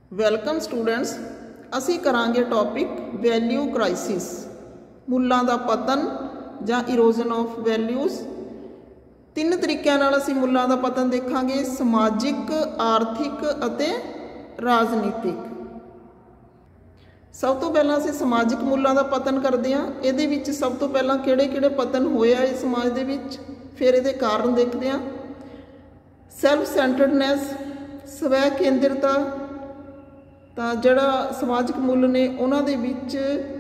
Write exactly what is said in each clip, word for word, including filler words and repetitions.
Welcome students. ਅਸੀਂ ਕਰਾਂਗੇ topic value crisis, ਮੁੱਲਾਂ ਦਾ ਪਤਨ ਜਾਂ ਇਰੋਜ਼ਨ ਆਫ ਵੈਲਿਊਜ਼। ਤਿੰਨ ਤਰੀਕਿਆਂ ਨਾਲ ਅਸੀਂ ਮੁੱਲਾਂ ਦਾ ਪਤਨ ਦੇਖਾਂਗੇ: ਸਮਾਜਿਕ, ਆਰਥਿਕ ਅਤੇ ਰਾਜਨੀਤਿਕ। ਸਭ ਤੋਂ ਪਹਿਲਾਂ ਅਸੀਂ ਸਮਾਜਿਕ ਮੁੱਲਾਂ ਦਾ ਪਤਨ ਕਰਦੇ ਹਾਂ। ਇਹਦੇ ਵਿੱਚ ਸਭ ਤੋਂ ਪਹਿਲਾਂ ਕਿਹੜੇ ਕਿਹੜੇ ਪਤਨ ਹੋਇਆ ਇਸ ਸਮਾਜ ਦੇ ਵਿੱਚ, ਫਿਰ ਇਹਦੇ ਕਾਰਨ ਦੇਖਦੇ ਹਾਂ। ਸੈਲਫ ਸੈਂਟਰਡਨੈਸ, ਸਵੈ ਕੇਂਦਰਤਾ। ਤਾਂ ਜਿਹੜਾ ਸਮਾਜਿਕ ਮੁੱਲ ਨੇ ਉਹਨਾਂ ਦੇ ਵਿੱਚ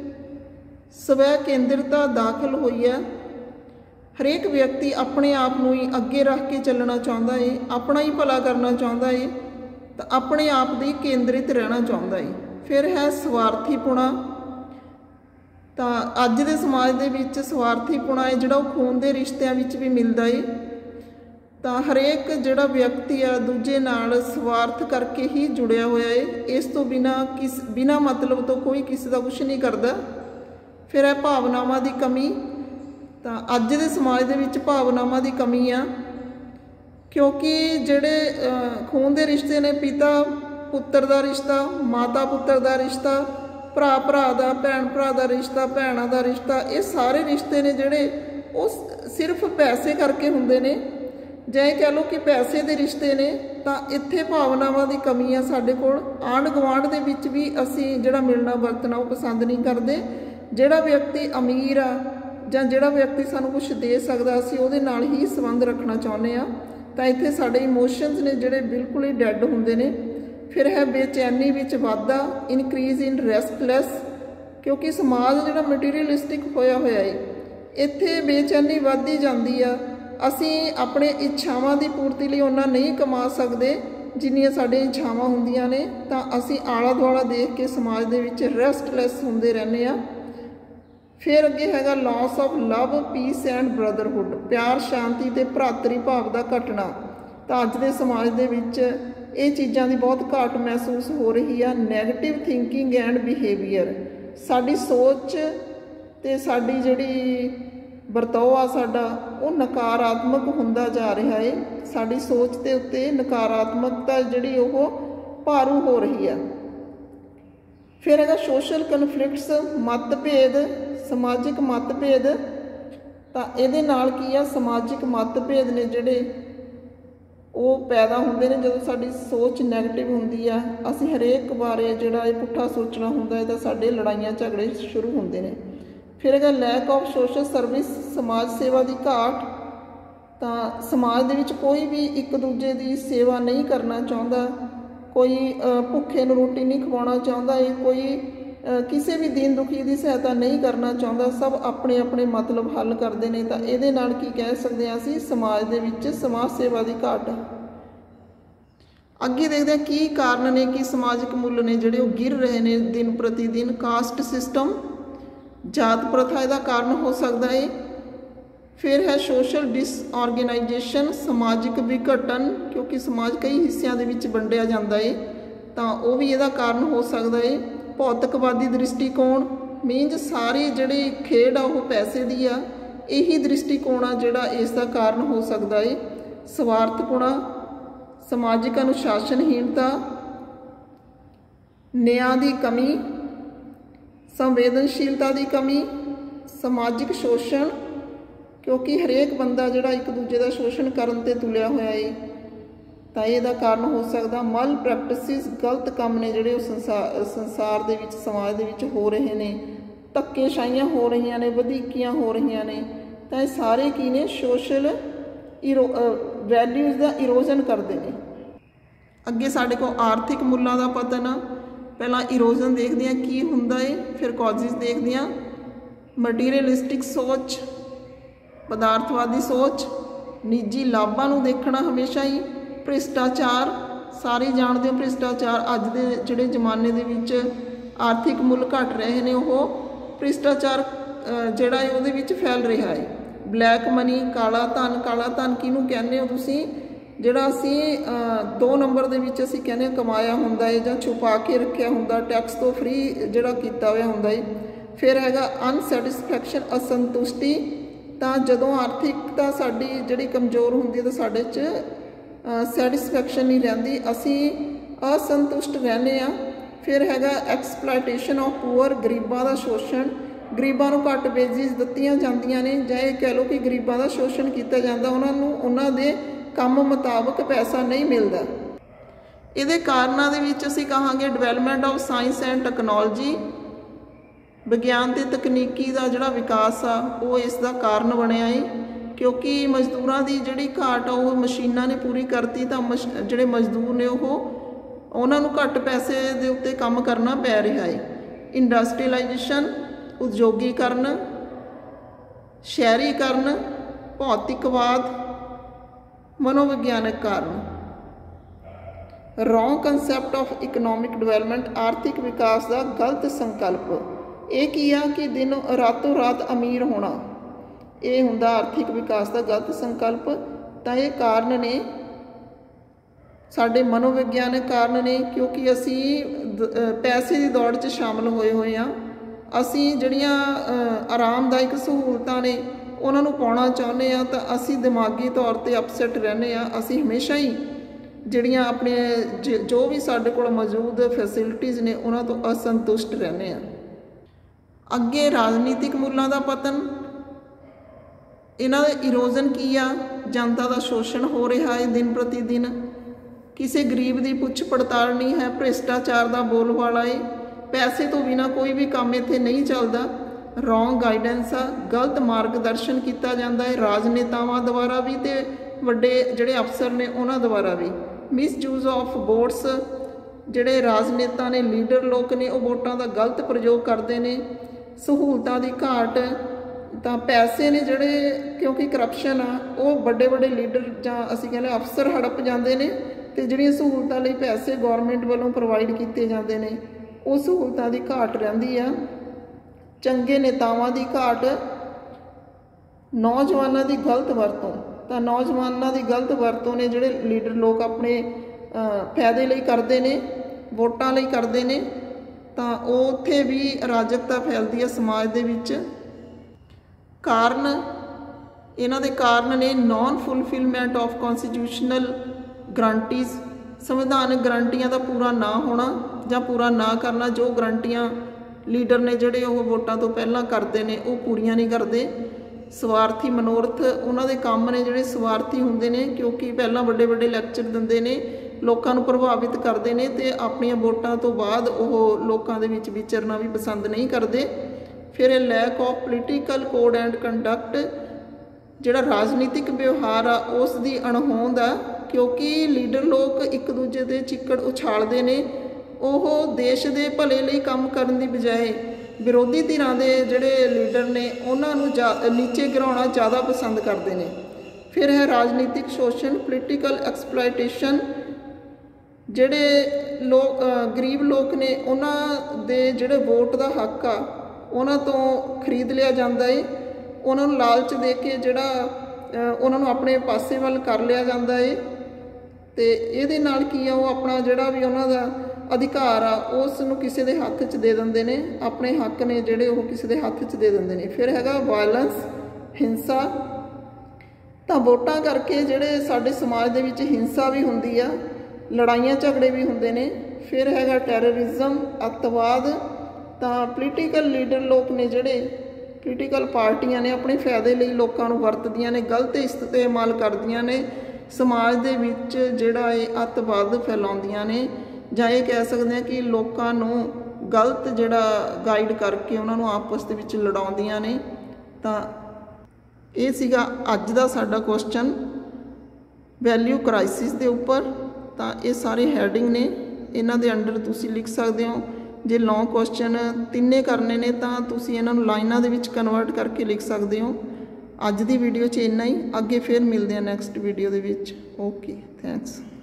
ਸਵੈ ਕੇਂਦਰਤਾ ਦਾਖਲ ਹੋਈ ਹੈ। ਹਰੇਕ ਵਿਅਕਤੀ ਆਪਣੇ ਆਪ ਨੂੰ ਹੀ ਅੱਗੇ ਰੱਖ ਕੇ ਚੱਲਣਾ ਚਾਹੁੰਦਾ ਏ, ਆਪਣਾ ਹੀ ਭਲਾ ਕਰਨਾ ਚਾਹੁੰਦਾ ਏ, ਤਾਂ ਆਪਣੇ ਆਪ ਦੀ ਕੇਂਦਰਿਤ ਰਹਿਣਾ ਚਾਹੁੰਦਾ ਏ। ਫਿਰ ਹੈ ਸਵਾਰਥੀਪੁਣਾ। ਤਾਂ ਅੱਜ ਦੇ ਸਮਾਜ ਦੇ ਵਿੱਚ ਸਵਾਰਥੀਪੁਣਾ ਹੈ ਜਿਹੜਾ ਉਹ ਖੂਨ ਦੇ ਰਿਸ਼ਤਿਆਂ ਵਿੱਚ ਵੀ ਮਿਲਦਾ ਏ। ਤਾਂ ਹਰੇਕ ਜਿਹੜਾ ਵਿਅਕਤੀ ਆ ਦੂਜੇ ਨਾਲ ਸਵਾਰਥ ਕਰਕੇ ਹੀ ਜੁੜਿਆ ਹੋਇਆ ਏ, ਇਸ ਤੋਂ ਬਿਨਾਂ ਕਿਸ ਬਿਨਾਂ ਮਤਲਬ ਤੋਂ ਕੋਈ ਕਿਸੇ ਦਾ ਕੁਛ ਨਹੀਂ ਕਰਦਾ। ਫਿਰ ਹੈ ਭਾਵਨਾਵਾਂ ਦੀ ਕਮੀ। ਤਾਂ ਅੱਜ ਦੇ ਸਮਾਜ ਦੇ ਵਿੱਚ ਭਾਵਨਾਵਾਂ ਦੀ ਕਮੀ ਆ, ਕਿਉਂਕਿ ਜਿਹੜੇ ਖੂਨ ਦੇ ਰਿਸ਼ਤੇ ਨੇ, ਪਿਤਾ ਪੁੱਤਰ ਦਾ ਰਿਸ਼ਤਾ, ਮਾਤਾ ਪੁੱਤਰ ਦਾ ਰਿਸ਼ਤਾ, ਭਰਾ ਭਰਾ ਦਾ, ਭੈਣ ਭਰਾ ਦਾ ਰਿਸ਼ਤਾ, ਭੈਣਾਂ ਦਾ ਰਿਸ਼ਤਾ, ਇਹ ਸਾਰੇ ਰਿਸ਼ਤੇ ਨੇ ਜਿਹੜੇ ਉਹ ਸਿਰਫ ਪੈਸੇ ਕਰਕੇ ਹੁੰਦੇ ਨੇ, ਜਾਂ ਇਹ ਕਹਿ ਲਓ ਕਿ ਪੈਸੇ ਦੇ ਰਿਸ਼ਤੇ ਨੇ। ਤਾਂ ਇੱਥੇ ਭਾਵਨਾਵਾਂ ਦੀ ਕਮੀ ਆ ਸਾਡੇ ਕੋਲ। ਆਂਢ ਗੁਆਂਢ ਦੇ ਵਿੱਚ ਵੀ ਅਸੀਂ ਜਿਹੜਾ ਮਿਲਣਾ ਵਰਤਣਾ ਉਹ ਪਸੰਦ ਨਹੀਂ ਕਰਦੇ। ਜਿਹੜਾ ਵਿਅਕਤੀ ਅਮੀਰ ਆ ਜਾਂ ਜਿਹੜਾ ਵਿਅਕਤੀ ਸਾਨੂੰ ਕੁਛ ਦੇ ਸਕਦਾ, ਅਸੀਂ ਉਹਦੇ ਨਾਲ ਹੀ ਸੰਬੰਧ ਰੱਖਣਾ ਚਾਹੁੰਦੇ ਹਾਂ। ਤਾਂ ਇੱਥੇ ਸਾਡੇ ਇਮੋਸ਼ਨਸ ਨੇ ਜਿਹੜੇ ਬਿਲਕੁਲ ਹੀ ਡੈਡ ਹੁੰਦੇ ਨੇ। ਫਿਰ ਹੈ ਬੇਚੈਨੀ ਵਿੱਚ ਵਾਧਾ, ਇਨਕਰੀਜ਼ ਇਨ ਰੈਸਟਲੈਸ, ਕਿਉਂਕਿ ਸਮਾਜ ਜਿਹੜਾ ਮਟੀਰੀਅਲਿਸਟਿਕ ਹੋਇਆ ਹੋਇਆ ਹੈ, ਇੱਥੇ ਬੇਚੈਨੀ ਵੱਧਦੀ ਜਾਂਦੀ ਆ। ਅਸੀਂ ਆਪਣੇ ਇੱਛਾਵਾਂ ਦੀ ਪੂਰਤੀ ਲਈ ਉਹਨਾਂ ਨਹੀਂ ਕਮਾ ਸਕਦੇ ਜਿੰਨੀਆਂ ਸਾਡੀਆਂ ਇੱਛਾਵਾਂ ਹੁੰਦੀਆਂ ਨੇ। ਤਾਂ ਅਸੀਂ ਆਲਾ ਦੁਆਲਾ ਦੇਖ ਕੇ ਸਮਾਜ ਦੇ ਵਿੱਚ ਰੈਸਟਲੈਸ ਹੁੰਦੇ ਰਹਿੰਦੇ ਹਾਂ। ਫਿਰ ਅੱਗੇ ਹੈਗਾ loss of love, peace and brotherhood, ਪਿਆਰ, ਸ਼ਾਂਤੀ ਅਤੇ ਭਰਾਤਰੀ ਭਾਵ ਦਾ ਘਟਣਾ। ਤਾਂ ਅੱਜ ਦੇ ਸਮਾਜ ਦੇ ਵਿੱਚ ਇਹ ਚੀਜ਼ਾਂ ਦੀ ਬਹੁਤ ਘਾਟ ਮਹਿਸੂਸ ਹੋ ਰਹੀ ਆ। ਨੈਗੇਟਿਵ ਥਿੰਕਿੰਗ ਐਂਡ ਬਿਹੇਵੀਅਰ, ਸਾਡੀ ਸੋਚ ਅਤੇ ਸਾਡੀ ਜਿਹੜੀ ਵਰਤਾਓ ਆ ਸਾਡਾ ਉਹ ਨਕਾਰਾਤਮਕ ਹੁੰਦਾ ਜਾ ਰਿਹਾ ਹੈ। ਸਾਡੀ ਸੋਚ ਦੇ ਉੱਤੇ ਨਕਾਰਾਤਮਕਤਾ ਜਿਹੜੀ ਉਹ ਭਾਰੂ ਹੋ ਰਹੀ ਆ। ਫਿਰ ਹੈਗਾ ਸੋਸ਼ਲ ਕਨਫਲਿਕਟਸ, ਮਤਭੇਦ, ਸਮਾਜਿਕ ਮਤਭੇਦ। ਤਾਂ ਇਹਦੇ ਨਾਲ ਕੀ ਆ, ਸਮਾਜਿਕ ਮਤਭੇਦ ਨੇ ਜਿਹੜੇ ਉਹ ਪੈਦਾ ਹੁੰਦੇ ਨੇ ਜਦੋਂ ਸਾਡੀ ਸੋਚ ਨੈਗੇਟਿਵ ਹੁੰਦੀ ਆ। ਅਸੀਂ ਹਰੇਕ ਬਾਰੇ ਜਿਹੜਾ ਇਹ ਪੁੱਠਾ ਸੋਚਣਾ ਹੁੰਦਾ ਹੈ ਤਾਂ ਸਾਡੇ ਲੜਾਈਆਂ ਝਗੜੇ ਸ਼ੁਰੂ ਹੁੰਦੇ ਨੇ। ਫਿਰ ਹੈਗਾ ਲੈਕ ਆਫ ਸੋਸ਼ਲ ਸਰਵਿਸ, ਸਮਾਜ ਸੇਵਾ ਦੀ ਘਾਟ। ਤਾਂ ਸਮਾਜ ਦੇ ਵਿੱਚ ਕੋਈ ਵੀ ਇੱਕ ਦੂਜੇ ਦੀ ਸੇਵਾ ਨਹੀਂ ਕਰਨਾ ਚਾਹੁੰਦਾ, ਕੋਈ ਭੁੱਖੇ ਨੂੰ ਰੋਟੀ ਨਹੀਂ ਖਵਾਉਣਾ ਚਾਹੁੰਦਾ ਹੈ, ਕੋਈ ਕਿਸੇ ਵੀ ਦੀਨ ਦੁਖੀ ਦੀ ਸਹਾਇਤਾ ਨਹੀਂ ਕਰਨਾ ਚਾਹੁੰਦਾ। ਸਭ ਆਪਣੇ ਆਪਣੇ ਮਤਲਬ ਹੱਲ ਕਰਦੇ ਨੇ। ਤਾਂ ਇਹਦੇ ਨਾਲ ਕੀ ਕਹਿ ਸਕਦੇ ਹਾਂ ਅਸੀਂ, ਸਮਾਜ ਦੇ ਵਿੱਚ ਸਮਾਜ ਸੇਵਾ ਦੀ ਘਾਟ। ਅੱਗੇ ਦੇਖਦੇ ਹਾਂ ਕੀ ਕਾਰਨ ਨੇ ਕਿ ਸਮਾਜਿਕ ਮੁੱਲ ਨੇ ਜਿਹੜੇ ਉਹ ਗਿਰ ਰਹੇ ਨੇ ਦਿਨ ਪ੍ਰਤੀ ਦਿਨ। ਕਾਸਟ ਸਿਸਟਮ, ਜਾਤ ਪ੍ਰਥਾ ਇਹਦਾ ਕਾਰਨ ਹੋ ਸਕਦਾ ਹੈ। ਫਿਰ ਹੈ ਸੋਸ਼ਲ ਡਿਸਆਰਗੇਨਾਈਜੇਸ਼ਨ, ਸਮਾਜਿਕ ਵਿਘਟਨ, ਕਿਉਂਕਿ ਸਮਾਜ ਕਈ ਹਿੱਸਿਆਂ ਦੇ ਵਿੱਚ ਵੰਡਿਆ ਜਾਂਦਾ ਹੈ ਤਾਂ ਉਹ ਵੀ ਇਹਦਾ ਕਾਰਨ ਹੋ ਸਕਦਾ ਹੈ। ਭੌਤਿਕਵਾਦੀ ਦ੍ਰਿਸ਼ਟੀਕੋਣ, ਮੀਨਜ਼ ਸਾਰੀ ਜਿਹੜੀ ਖੇਡ ਆ ਉਹ ਪੈਸੇ ਦੀ ਆ, ਇਹੀ ਦ੍ਰਿਸ਼ਟੀਕੋਣ ਆ ਜਿਹੜਾ ਇਸ ਦਾ ਕਾਰਨ ਹੋ ਸਕਦਾ ਹੈ। ਸਵਾਰਥਪੁਣਾ, ਸਮਾਜਿਕ ਅਨੁਸ਼ਾਸਨਹੀਣਤਾ, ਨਿਆਂ ਦੀ ਕਮੀ, ਸੰਵੇਦਨਸ਼ੀਲਤਾ ਦੀ ਕਮੀ, ਸਮਾਜਿਕ ਸ਼ੋਸ਼ਣ, ਕਿਉਂਕਿ ਹਰੇਕ ਬੰਦਾ ਜਿਹੜਾ ਇੱਕ ਦੂਜੇ ਦਾ ਸ਼ੋਸ਼ਣ ਕਰਨ 'ਤੇ ਤੁਲਿਆ ਹੋਇਆ ਏ ਤਾਂ ਇਹਦਾ ਕਾਰਨ ਹੋ ਸਕਦਾ। ਮਲ ਪ੍ਰੈਕਟਿਸਿਸ, ਗਲਤ ਕੰਮ ਨੇ ਜਿਹੜੇ ਉਹ ਸੰਸਾਰ ਸੰਸਾਰ ਦੇ ਵਿੱਚ, ਸਮਾਜ ਦੇ ਵਿੱਚ ਹੋ ਰਹੇ ਨੇ। ਧੱਕੇਸ਼ਾਹੀਆਂ ਹੋ ਰਹੀਆਂ ਨੇ, ਵਧੀਕੀਆਂ ਹੋ ਰਹੀਆਂ ਨੇ। ਤਾਂ ਇਹ ਸਾਰੇ ਕੀ ਨੇ, ਸੋਸ਼ਲ ਇਰੋ ਵੈਲਿਊਜ਼ ਦਾ ਇਰੋਜ਼ਨ ਕਰਦੇ ਨੇ। ਅੱਗੇ ਸਾਡੇ ਕੋਲ ਆਰਥਿਕ ਮੁੱਲਾਂ ਦਾ ਪਤਨ ਆ। ਪਹਿਲਾਂ ਇਰੋਜ਼ਨ ਦੇਖਦੇ ਹਾਂ ਕੀ ਹੁੰਦਾ ਏ, ਫਿਰ ਕਾਜ਼ਿਸ ਦੇਖਦੇ ਹਾਂ। ਮਟੀਰੀਅਲਿਸਟਿਕ ਸੋਚ, ਪਦਾਰਥਵਾਦੀ ਸੋਚ, ਨਿੱਜੀ ਲਾਭਾਂ ਨੂੰ ਦੇਖਣਾ ਹਮੇਸ਼ਾ ਹੀ। ਭ੍ਰਿਸ਼ਟਾਚਾਰ, ਸਾਰੇ ਜਾਣਦੇ ਹੋ ਭ੍ਰਿਸ਼ਟਾਚਾਰ ਅੱਜ ਦੇ ਜਿਹੜੇ ਜ਼ਮਾਨੇ ਦੇ ਵਿੱਚ ਆਰਥਿਕ ਮੁੱਲ ਘਟ ਰਹੇ ਨੇ, ਉਹ ਭ੍ਰਿਸ਼ਟਾਚਾਰ ਜਿਹੜਾ ਹੈ ਉਹਦੇ ਵਿੱਚ ਫੈਲ ਰਿਹਾ ਹੈ। ਬਲੈਕ ਮਨੀ, ਕਾਲਾ ਧਨ। ਕਾਲਾ ਧਨ ਕਿਹਨੂੰ ਕਹਿੰਦੇ ਹੋ ਤੁਸੀਂ, ਜਿਹੜਾ ਅਸੀਂ ਦੋ ਨੰਬਰ ਦੇ ਵਿੱਚ ਅਸੀਂ ਕਹਿੰਦੇ ਹਾਂ ਕਮਾਇਆ ਹੁੰਦਾ ਹੈ ਜਾਂ ਛੁਪਾ ਕੇ ਰੱਖਿਆ ਹੁੰਦਾ, ਟੈਕਸ ਤੋਂ ਫ੍ਰੀ ਜਿਹੜਾ ਕੀਤਾ ਹੋਇਆ ਹੁੰਦਾ ਹੈ। ਫਿਰ ਹੈਗਾ ਅਨਸੈਟਿਸਫੈਕਸ਼ਨ, ਅਸੰਤੁਸ਼ਟੀ। ਤਾਂ ਜਦੋਂ ਆਰਥਿਕਤਾ ਸਾਡੀ ਜਿਹੜੀ ਕਮਜ਼ੋਰ ਹੁੰਦੀ ਹੈ ਤਾਂ ਸਾਡੇ 'ਚ ਸੈਟਿਸਫੈਕਸ਼ਨ ਨਹੀਂ ਰਹਿੰਦੀ। ਅਸੀਂ असंतुष्ट रहने आ। फिर हैगा एक्सप्लाइटेशन ऑफ पुअर, गरीबां दा शोषण, गरीबां नूं घੱਟ वेजिज दित्तियां जांदियां ने जां इह कह लो कि गरीबां दा शोषण कीता जांदा, उन्हां नूं उन्हां दे ਕੰਮ ਮੁਤਾਬਕ ਪੈਸਾ ਨਹੀਂ ਮਿਲਦਾ। ਇਹਦੇ ਕਾਰਨਾਂ ਦੇ ਵਿੱਚ ਅਸੀਂ ਕਹਾਂਗੇ development of science and technology, ਵਿਗਿਆਨ ਤੇ ਤਕਨੀਕੀ ਦਾ ਜਿਹੜਾ ਵਿਕਾਸ ਆ ਉਹ ਇਸ ਦਾ ਕਾਰਨ ਬਣਿਆ ਹੈ, ਕਿਉਂਕਿ ਮਜ਼ਦੂਰਾਂ ਦੀ ਜਿਹੜੀ ਘਾਟ ਆ ਉਹ ਮਸ਼ੀਨਾਂ ਨੇ ਪੂਰੀ ਕਰਤੀ, ਤਾਂ ਮਸ਼ ਜਿਹੜੇ ਮਜ਼ਦੂਰ ਨੇ ਉਹ ਉਹਨਾਂ ਨੂੰ ਘੱਟ ਪੈਸੇ ਦੇ ਉੱਤੇ ਕੰਮ ਕਰਨਾ ਪੈ ਰਿਹਾ ਹੈ। ਇੰਡਸਟਰੀਅਲਾਈਜੇਸ਼ਨ, ਉਦਯੋਗੀਕਰਨ, ਸ਼ਹਿਰੀਕਰਨ, ਭੌਤਿਕਵਾਦ, मनोविज्ञानिक कारण, wrong concept of economic development, आर्थिक विकास का गलत संकल्प। ये की आ कि दिन रातों रात अमीर होना, ये हुंदा आर्थिक विकास का गलत संकल्प। तो ये कारण ने साडे मनोविग्यानक कारण ने, क्योंकि असी पैसे की दौड़ च शामिल होए हुए हाँ। असी जड़ियाँ आरामदायक सहूलतां ने उन्होंने पाना चाहते हैं, तो असी दिमागी तौर पर अपसैट रहने आ। असी हमेशा ही जड़ियाँ अपने जो भी साढ़े कोल मौजूद फैसिलिटीज़ ने उन्हों तो असंतुष्ट रहने आ। अगे राजनीतिक मुल्लां दा पतन, इन्हां दा इरोजन की आ, जनता का शोषण हो रहा है दिन प्रति दिन, किसी गरीब की पुछ पड़ताल नहीं है, भ्रिष्टाचार का बोलबाला है, पैसे तो बिना कोई भी काम इत्थे नहीं चलता, रॉन्ग गाइडेंस आ, गलत मार्गदर्शन किया जाता है राजनेतावां द्वारा भी ते वड्डे जिहड़े अफसर ने उन्हां द्वारा भी। मिसयूज ऑफ वोट्स, जिहड़े राजनेता ने लीडर लोग ने वो वोटां का गलत प्रयोग करते हैं। सहूलतां दी घाट, तो पैसे ने जिहड़े क्योंकि करप्शन आ वो बड़े बड़े लीडर जां असीं कहने अफसर हड़प जाते हैं, तो जिहड़ियां सहूलतां लई पैसे गौरमेंट वालों प्रोवाइड किए जाते हैं वो सहूलतां दी घाट रहिंदी आ। चंगे नेतावां की घाट, नौजवानों की गलत वरतों, तो नौजवानों की गलत वरतों ने जिहड़े लीडर लोग अपने फायदे लई करते हैं, वोटां लई करते हैं, तो उत्थे भी अराजकता फैलती है समाज दे विच। कारण, इन्हां दे कारण ने non fulfilment of constitutional guarantees, संविधानक गारंटियां का पूरा ना होना जां पूरा ना करना, जो गारंटियां लीडर ने जिहड़े वो वोटां तो पहलां करते हैं वो पूरियां नहीं करते। स्वार्थी मनोरथ, उन्होंने काम ने जिहड़े स्वार्थी हुंदे ने, क्योंकि पहलां वड्डे वड्डे लैक्चर दिंदे ने, लोकां नूं प्रभावित करते हैं, तो अपनियां वोटां तो बाद वो लोकां दे विच विचरना भी पसंद नहीं करते। फिर lack of political code and conduct, जिहड़ा राजनीतिक व्यवहार आ उस दी अणहोंद आ, क्योंकि लीडर लोग एक दूजे दे चिक्कड़ उछालते हैं, ਉਹ देश के भले लिए काम करने की बजाय विरोधी धिरां दे जिहड़े लीडर ने उन्होंने जा नीचे गिराउणा ज़्यादा पसंद करते हैं। फिर है राजनीतिक शोषण, पोलीटिकल एक्सप्लाइटेशन, जिहड़े लोग गरीब लोग ने उन्हां दे जिहड़े वोट का हक आ उन्हां तो खरीद लिया जाता है, उन्होंने लालच दे के जिहड़ा उन्होंने अपने पासे वल कर लिया जाता है, तो ये नाल की आ वो अपना जिहड़ा भी उन्हां दा अधिकार आ उस नूं किसी दे हत्थ च दे दिंदे ने, अपने हक ने जिहड़े वो किसी दे हत्थ च दे दिंदे ने। फिर हैगा वायलेंस, हिंसा, तो वोटां करके जिहड़े साडे समाज दे विच हिंसा भी हुंदी आ, लड़ाइयां झगड़े भी हुंदे ने। फिर हैगा टैररिज्म, अतवाद, तो पोलीटिकल लीडर लोग ने जिहड़े पोलीटिकल पार्टियां ने अपने फायदे लई लोकां नूं वरतदियां ने, गलत इस्तेमाल करदियां ने, समाज दे विच जिहड़ा ये अतवाद फैलाउंदियां ने, जां ये कह सकते हैं कि लोकां नूं गलत जिहड़ा गाइड करके उन्होंने आपस दे विच लड़ाउंदियां ने। तां ये सीगा अज दा साडा क्वेश्चन वैल्यू क्राइसिस दे उपर। तां ये सारे हैडिंग ने, इन्हां दे अंडर तुसीं लिख सकते हो। जे लॉन्ग क्वेश्चन तिन्ने करने ने तां तुसीं इन्हां नूं लाइनां दे विच कन्वर्ट करके लिख सकते हो। अज दी वीडियो च इन्ना ही, अगे फिर मिलते हैं नैक्सट वीडियो दे विच। Okay, thanks.